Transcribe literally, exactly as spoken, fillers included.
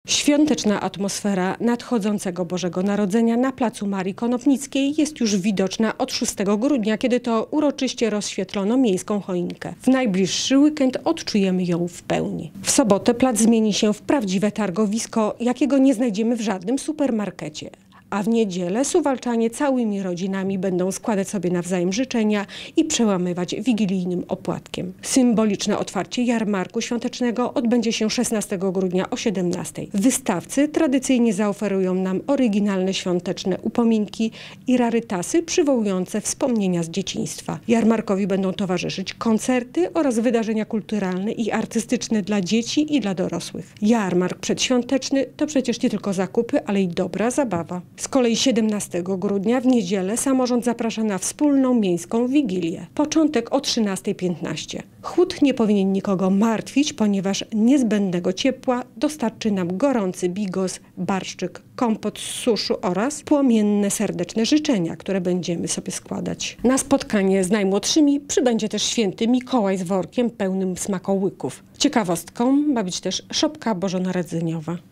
Świąteczna atmosfera nadchodzącego Bożego Narodzenia na placu Marii Konopnickiej jest już widoczna od szóstego grudnia, kiedy to uroczyście rozświetlono miejską choinkę. W najbliższy weekend odczujemy ją w pełni. W sobotę plac zmieni się w prawdziwe targowisko, jakiego nie znajdziemy w żadnym supermarkecie. A w niedzielę suwalczanie całymi rodzinami będą składać sobie nawzajem życzenia i przełamywać wigilijnym opłatkiem. Symboliczne otwarcie jarmarku świątecznego odbędzie się szesnastego grudnia o siedemnastej. Wystawcy tradycyjnie zaoferują nam oryginalne świąteczne upominki i rarytasy przywołujące wspomnienia z dzieciństwa. Jarmarkowi będą towarzyszyć koncerty oraz wydarzenia kulturalne i artystyczne dla dzieci i dla dorosłych. Jarmark przedświąteczny to przecież nie tylko zakupy, ale i dobra zabawa. Z kolei siedemnastego grudnia w niedzielę samorząd zaprasza na wspólną miejską wigilię. Początek o trzynastej piętnaście. Chłód nie powinien nikogo martwić, ponieważ niezbędnego ciepła dostarczy nam gorący bigos, barszczyk, kompot z suszu oraz płomienne, serdeczne życzenia, które będziemy sobie składać. Na spotkanie z najmłodszymi przybędzie też święty Mikołaj z workiem pełnym smakołyków. Ciekawostką ma być też szopka bożonarodzeniowa.